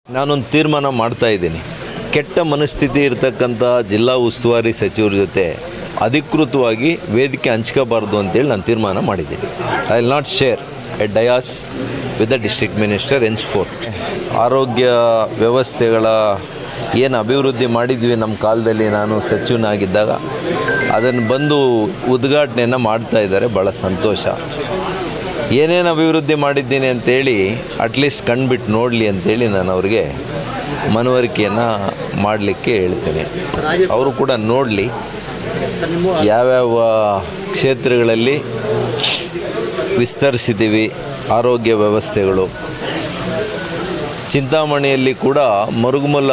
ನಾನೊಂದು ತೀರ್ಮಾನ ಮಾಡ್ತಾ ಇದ್ದೀನಿ. ಕೆಟ್ಟ ಮನಸ್ಥಿತಿ ಇರತಕ್ಕಂಥ ಜಿಲ್ಲಾ ಉಸ್ತುವಾರಿ ಸಚಿವರ ಜೊತೆ ಅಧಿಕೃತವಾಗಿ ವೇದಿಕೆ ಹಂಚ್ಕೋಬಾರ್ದು ಅಂತೇಳಿ ನಾನು ತೀರ್ಮಾನ ಮಾಡಿದ್ದೀನಿ. I will not share a dais with the district minister henceforth. ಆರೋಗ್ಯ ವ್ಯವಸ್ಥೆಗಳ ಏನು ಅಭಿವೃದ್ಧಿ ಮಾಡಿದ್ವಿ ನಮ್ಮ ಕಾಲದಲ್ಲಿ, ನಾನು ಸಚಿವನಾಗಿದ್ದಾಗ ಅದನ್ನು ಬಂದು ಉದ್ಘಾಟನೆಯನ್ನು ಮಾಡ್ತಾ ಇದ್ದಾರೆ. ಭಾಳ ಸಂತೋಷ. ಏನೇನು ಅಭಿವೃದ್ಧಿ ಮಾಡಿದ್ದೀನಿ ಅಂತೇಳಿ ಅಟ್ಲೀಸ್ಟ್ ಕಣ್ಬಿಟ್ಟು ನೋಡಲಿ ಅಂತೇಳಿ ನಾನು ಅವ್ರಿಗೆ ಮನವರಿಕೆಯನ್ನು ಮಾಡಲಿಕ್ಕೆ ಹೇಳ್ತೇನೆ. ಅವರು ಕೂಡ ನೋಡಲಿ ಯಾವ್ಯಾವ ಕ್ಷೇತ್ರಗಳಲ್ಲಿ ವಿಸ್ತರಿಸಿದ್ದೀವಿ ಆರೋಗ್ಯ ವ್ಯವಸ್ಥೆಗಳು. ಚಿಂತಾಮಣಿಯಲ್ಲಿ ಕೂಡ ಮರುಗುಮಲ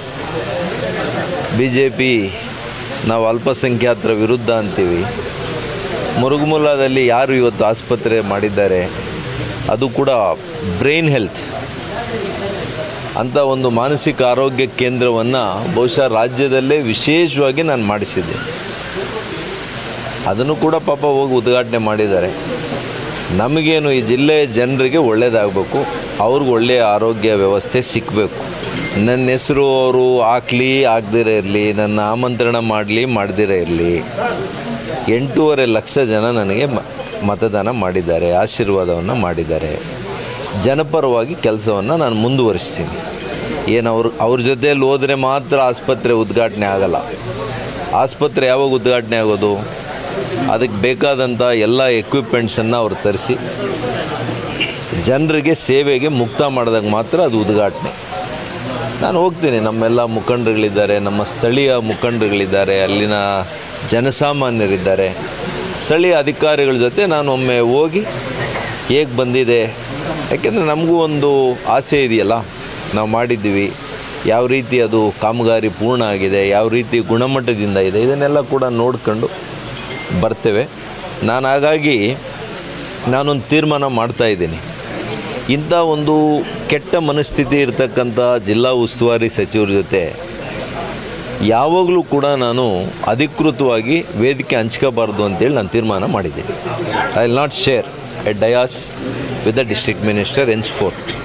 BJP ನಾವು ಅಲ್ಪಸಂಖ್ಯಾತರ ವಿರುದ್ಧ ಅಂತೀವಿ. ಮುರುಗುಮುಲಾದಲ್ಲಿ ಯಾರು ಇವತ್ತು ಆಸ್ಪತ್ರೆ ಮಾಡಿದ್ದಾರೆ, ಅದು ಕೂಡ ಬ್ರೈನ್ ಹೆಲ್ತ್ ಅಂತ ಒಂದು ಮಾನಸಿಕ ಆರೋಗ್ಯ ಕೇಂದ್ರವನ್ನು ಬಹುಶಃ ರಾಜ್ಯದಲ್ಲೇ ವಿಶೇಷವಾಗಿ ನಾನು ಮಾಡಿಸಿದ್ದೆ. ಅದನ್ನು ಕೂಡ ಪಾಪ ಹೋಗಿ ಉದ್ಘಾಟನೆ ಮಾಡಿದ್ದಾರೆ. ನಮಗೇನು ಈ ಜಿಲ್ಲೆಯ ಜನರಿಗೆ ಒಳ್ಳೆಯದಾಗಬೇಕು, ಅವ್ರಿಗೆ ಒಳ್ಳೆಯ ಆರೋಗ್ಯ ವ್ಯವಸ್ಥೆ ಸಿಕ್ಕಬೇಕು. ನನ್ನ ಹೆಸರು ಅವರು ಹಾಕಲಿ ಆಗದಿರೇ ಇರಲಿ, ನನ್ನ ಆಮಂತ್ರಣ ಮಾಡಲಿ ಮಾಡದಿರೇ ಇರಲಿ, 8.5 ಲಕ್ಷ ಜನ ನನಗೆ ಮತದಾನ ಮಾಡಿದ್ದಾರೆ, ಆಶೀರ್ವಾದವನ್ನು ಮಾಡಿದ್ದಾರೆ. ಜನಪರವಾಗಿ ಕೆಲಸವನ್ನು ನಾನು ಮುಂದುವರಿಸ್ತೀನಿ. ಏನು ಅವ್ರ ಜೊತೆಯಲ್ಲಿ ಹೋದರೆ ಮಾತ್ರ ಆಸ್ಪತ್ರೆ ಉದ್ಘಾಟನೆ ಆಗಲ್ಲ. ಆಸ್ಪತ್ರೆ ಯಾವಾಗ ಉದ್ಘಾಟನೆ ಆಗೋದು? ಅದಕ್ಕೆ ಬೇಕಾದಂಥ ಎಲ್ಲ ಎಕ್ವಿಪ್ಮೆಂಟ್ಸನ್ನು ಅವ್ರು ತರಿಸಿ ಜನರಿಗೆ ಸೇವೆಗೆ ಮುಕ್ತ ಮಾಡಿದಾಗ ಮಾತ್ರ ಅದು ಉದ್ಘಾಟನೆ. ನಾನು ಹೋಗ್ತೀನಿ, ನಮ್ಮೆಲ್ಲ ಮುಖಂಡರುಗಳಿದ್ದಾರೆ, ನಮ್ಮ ಸ್ಥಳೀಯ ಮುಖಂಡರುಗಳಿದ್ದಾರೆ, ಅಲ್ಲಿನ ಜನಸಾಮಾನ್ಯರಿದ್ದಾರೆ, ಸ್ಥಳೀಯ ಅಧಿಕಾರಿಗಳ ಜೊತೆ ನಾನು ಒಮ್ಮೆ ಹೋಗಿ ಹೇಗೆ ಬಂದಿದೆ, ಯಾಕೆಂದರೆ ನಮಗೂ ಒಂದು ಆಸೆ ಇದೆಯಲ್ಲ, ನಾವು ಮಾಡಿದ್ದೀವಿ, ಯಾವ ರೀತಿ ಅದು ಕಾಮಗಾರಿ ಪೂರ್ಣ ಆಗಿದೆ, ಯಾವ ರೀತಿ ಗುಣಮಟ್ಟದಿಂದ ಇದೆ, ಇದನ್ನೆಲ್ಲ ಕೂಡ ನೋಡ್ಕೊಂಡು ಬರ್ತೇವೆ. ಹಾಗಾಗಿ ನಾನೊಂದು ತೀರ್ಮಾನ ಮಾಡ್ತಾಯಿದ್ದೀನಿ. ಇಂಥ ಒಂದು ಕೆಟ್ಟ ಮನಸ್ಥಿತಿ ಇರತಕ್ಕಂಥ ಜಿಲ್ಲಾ ಉಸ್ತುವಾರಿ ಸಚಿವರ ಜೊತೆ ಯಾವಾಗಲೂ ಕೂಡ ನಾನು ಅಧಿಕೃತವಾಗಿ ವೇದಿಕೆ ಹಂಚ್ಕೋಬಾರ್ದು ಅಂತೇಳಿ ನಾನು ತೀರ್ಮಾನ ಮಾಡಿದ್ದೀನಿ. I will not share a dais with the district minister ಎನ್ಸ್ಫೋರ್ತ್.